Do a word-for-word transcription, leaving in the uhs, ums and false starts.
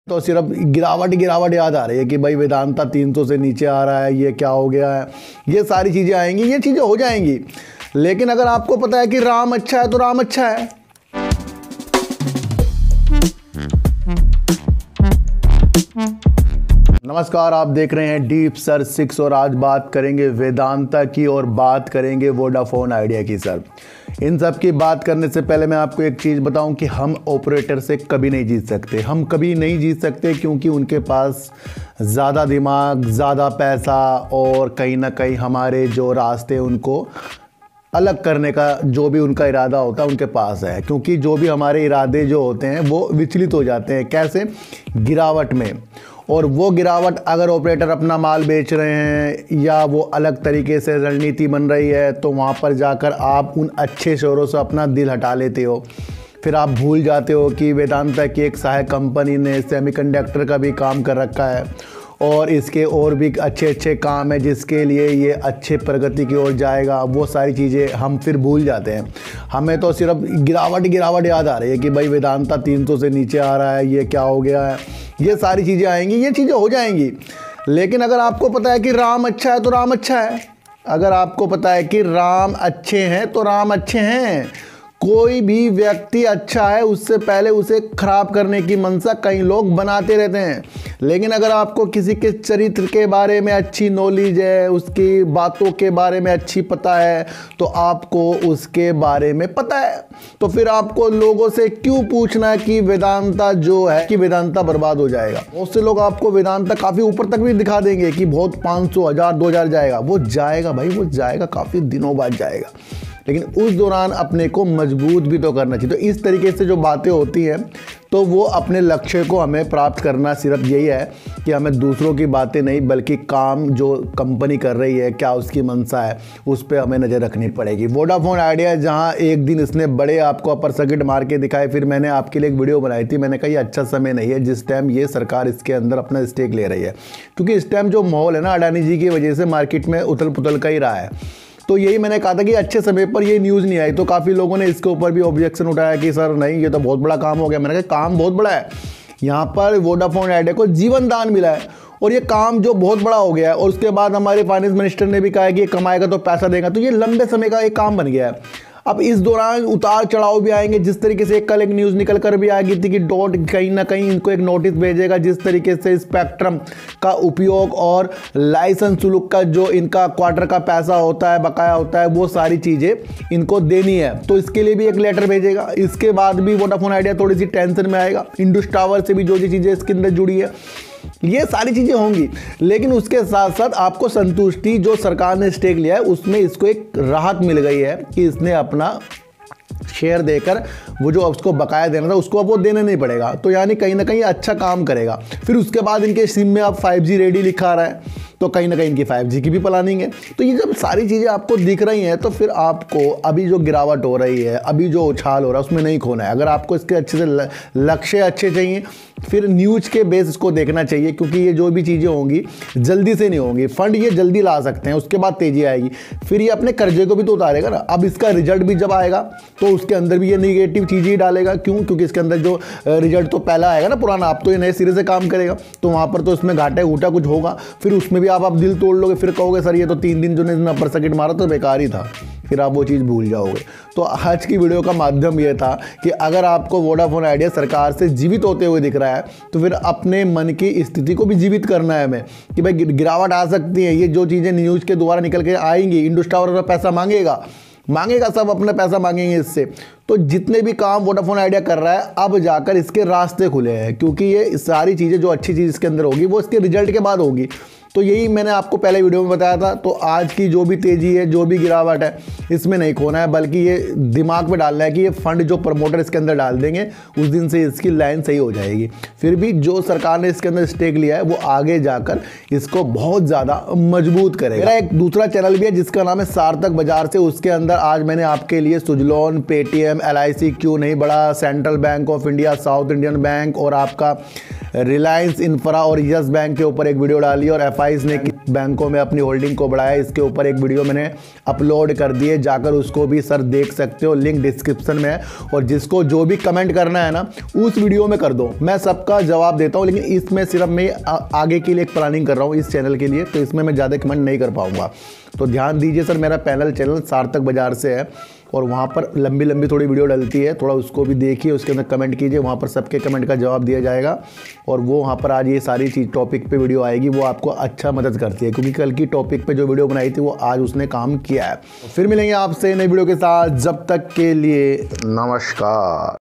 तो सिर्फ गिरावट गिरावट याद आ रही है कि भाई वेदांता तीन सौ से नीचे आ रहा है, ये क्या हो गया है, ये सारी चीज़ें आएंगी, ये चीज़ें हो जाएंगी। लेकिन अगर आपको पता है कि राम अच्छा है तो राम अच्छा है। नमस्कार, आप देख रहे हैं डीप सर सिक्स और आज बात करेंगे वेदांता की और बात करेंगे वोडाफोन आइडिया की। सर इन सब की बात करने से पहले मैं आपको एक चीज़ बताऊं कि हम ऑपरेटर से कभी नहीं जीत सकते, हम कभी नहीं जीत सकते क्योंकि उनके पास ज़्यादा दिमाग, ज़्यादा पैसा और कहीं ना कहीं हमारे जो रास्ते उनको अलग करने का जो भी उनका इरादा होता है उनके पास है। क्योंकि जो भी हमारे इरादे जो होते हैं वो विचलित हो जाते हैं। कैसे? गिरावट में। और वो गिरावट अगर ऑपरेटर अपना माल बेच रहे हैं या वो अलग तरीके से रणनीति बन रही है तो वहाँ पर जाकर आप उन अच्छे शोरों से अपना दिल हटा लेते हो। फिर आप भूल जाते हो कि वेदांता की एक सहायक कंपनी ने सेमीकंडक्टर का भी काम कर रखा है और इसके और भी अच्छे अच्छे काम है जिसके लिए ये अच्छे प्रगति की ओर जाएगा। वो सारी चीज़ें हम फिर भूल जाते हैं। हमें तो सिर्फ गिरावट गिरावट याद आ रही है कि भाई वेदांता तीन सौ से नीचे आ रहा है, ये क्या हो गया है, ये सारी चीज़ें आएंगी, ये चीज़ें हो जाएंगी। लेकिन अगर आपको पता है कि राम अच्छा है तो राम अच्छा है। अगर आपको पता है कि राम अच्छे हैं तो राम अच्छे हैं। कोई भी व्यक्ति अच्छा है उससे पहले उसे खराब करने की मंशा कई लोग बनाते रहते हैं। लेकिन अगर आपको किसी के चरित्र के बारे में अच्छी नॉलेज है, उसकी बातों के बारे में अच्छी पता है तो आपको उसके बारे में पता है, तो फिर आपको लोगों से क्यों पूछना कि वेदांता जो है कि वेदांता बर्बाद हो जाएगा। बहुत से लोग आपको वेदांता काफ़ी ऊपर तक भी दिखा देंगे कि बहुत पाँच सौ हज़ार दो हज़ार जाएगा। वो जाएगा भाई, वो जाएगा, काफ़ी दिनों बाद जाएगा। लेकिन उस दौरान अपने को मजबूत भी तो करना चाहिए। तो इस तरीके से जो बातें होती हैं तो वो अपने लक्ष्य को हमें प्राप्त करना सिर्फ यही है कि हमें दूसरों की बातें नहीं बल्कि काम जो कंपनी कर रही है, क्या उसकी मंशा है, उस पर हमें नज़र रखनी पड़ेगी। वोडाफोन आइडिया जहां एक दिन इसने बड़े आपको अपर सर्किट मार के दिखाए, फिर मैंने आपके लिए एक वीडियो बनाई थी। मैंने कहा ये अच्छा समय नहीं है जिस टाइम ये सरकार इसके अंदर अपना स्टेक ले रही है, क्योंकि इस टाइम जो माहौल है ना अडानी जी की वजह से मार्केट में उथल पुथल का ही रहा है। तो यही मैंने कहा था कि अच्छे समय पर ये न्यूज़ नहीं आई। तो काफ़ी लोगों ने इसके ऊपर भी ऑब्जेक्शन उठाया कि सर नहीं, ये तो बहुत बड़ा काम हो गया। मैंने कहा काम बहुत बड़ा है। यहाँ पर वोडाफोन आइडिया को जीवन दान मिला है और ये काम जो बहुत बड़ा हो गया है और उसके बाद हमारे फाइनेंस मिनिस्टर ने भी कहा है कि ये कमाएगा तो पैसा देगा। तो ये लंबे समय का एक काम बन गया है। अब इस दौरान उतार चढ़ाव भी आएंगे। जिस तरीके से कल एक न्यूज़ निकल कर भी आ गई थी कि डॉट कहीं ना कहीं इनको एक नोटिस भेजेगा जिस तरीके से स्पेक्ट्रम का उपयोग और लाइसेंस शुल्क का जो इनका क्वार्टर का पैसा होता है, बकाया होता है, वो सारी चीज़ें इनको देनी है। तो इसके लिए भी एक लेटर भेजेगा। इसके बाद भी वोडाफोन आइडिया थोड़ी सी टेंशन में आएगा। इंडस टावर से भी जो जो चीज़ें इसके अंदर जुड़ी है ये सारी चीज़ें होंगी। लेकिन उसके साथ साथ आपको संतुष्टि, जो सरकार ने स्टेक लिया है उसमें इसको एक राहत मिल गई है कि इसने अपना शेयर देकर वो जो उसको बकाया देना था उसको अब वो देने नहीं पड़ेगा। तो यानी कहीं ना कहीं अच्छा काम करेगा। फिर उसके बाद इनके सिम में अब फाइव जी रेडी लिखा रहा है तो कहीं ना कहीं इनकी फाइव जी की भी प्लानिंग है। तो ये जब सारी चीज़ें आपको दिख रही हैं तो फिर आपको अभी जो गिरावट हो रही है, अभी जो उछाल हो रहा है उसमें नहीं खोना है। अगर आपको इसके अच्छे से लक्ष्य अच्छे चाहिए फिर न्यूज़ के बेस इसको देखना चाहिए, क्योंकि ये जो भी चीज़ें होंगी जल्दी से नहीं होंगी। फंड ये जल्दी ला सकते हैं, उसके बाद तेज़ी आएगी, फिर ये अपने कर्जे को भी तो उतारेगा ना। अब इसका रिजल्ट भी जब आएगा तो उसके अंदर भी ये निगेटिव चीज़ें ही डालेगा। क्यों? क्योंकि इसके अंदर जो रिजल्ट तो पहला आएगा ना पुराना, अब तो ये नए सिरे से काम करेगा तो वहाँ पर तो इसमें घाटा घूटा कुछ होगा। फिर उसमें भी आप आप दिल तोड़ लोगे, फिर कहोगे सर ये तो तीन दिन जो ने अपर सर्किट मारा तो बेकार ही था, फिर आप वो चीज़ भूल जाओगे। तो आज की वीडियो का माध्यम ये था कि अगर आपको वोडाफोन आइडिया सरकार से जीवित होते हुए दिख रहा है तो फिर अपने मन की स्थिति को भी जीवित करना है हमें कि भाई गिरावट आ सकती है। ये जो चीज़ें न्यूज़ के द्वारा निकल के आएंगी, इंडस टावर पैसा मांगेगा मांगेगा सब अपना पैसा मांगेंगे इससे। तो जितने भी काम वोडाफोन आइडिया कर रहा है अब जाकर इसके रास्ते खुले हैं, क्योंकि ये सारी चीज़ें जो अच्छी चीज़ इसके अंदर होगी वो इसके रिजल्ट के बाद होगी। तो यही मैंने आपको पहले वीडियो में बताया था। तो आज की जो भी तेज़ी है, जो भी गिरावट है, इसमें नहीं खोना है बल्कि ये दिमाग में डालना है कि ये फंड जो प्रमोटर इसके अंदर डाल देंगे उस दिन से इसकी लाइन सही हो जाएगी। फिर भी जो सरकार ने इसके अंदर स्टेक लिया है वो आगे जाकर इसको बहुत ज़्यादा मजबूत करेगा। मेरा एक दूसरा चैनल भी है जिसका नाम है सार्थक बाजार से। उसके अंदर आज मैंने आपके लिए Suzlon, Paytm, L I C क्यों नहीं बढ़ा, Central Bank of India, South Indian Bank और आपका रिलायंस इंफ्रा और यस बैंक के ऊपर एक वीडियो डाली और एफ आई ने बैंकों में अपनी होल्डिंग को बढ़ाया, इसके ऊपर एक वीडियो मैंने अपलोड कर दी है, जाकर उसको भी सर देख सकते हो, लिंक डिस्क्रिप्शन में है। और जिसको जो भी कमेंट करना है ना उस वीडियो में कर दो, मैं सबका जवाब देता हूँ। लेकिन इसमें सिर्फ मैं आगे के लिए एक प्लानिंग कर रहा हूँ इस चैनल के लिए, तो इसमें मैं ज़्यादा कमेंट नहीं कर पाऊँगा। तो ध्यान दीजिए सर, मेरा पैनल चैनल सार्थक बाजार से है और वहाँ पर लंबी लंबी थोड़ी वीडियो डलती है, थोड़ा उसको भी देखिए, उसके अंदर कमेंट कीजिए, वहाँ पर सबके कमेंट का जवाब दिया जाएगा। और वो वहाँ पर आज ये सारी चीज़ टॉपिक पे वीडियो आएगी, वो आपको अच्छा मदद करती है, क्योंकि कल की टॉपिक पे जो वीडियो बनाई थी वो आज उसने काम किया है। फिर मिलेंगे आपसे नई वीडियो के साथ, जब तक के लिए नमस्कार।